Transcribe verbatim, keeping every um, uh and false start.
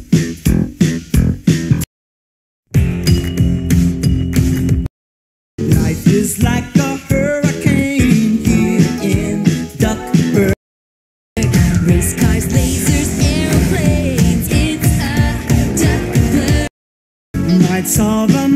Life is like a hurricane here in Duckburg. Race cars, lasers, airplanes, it's a Duckburg. Nights of a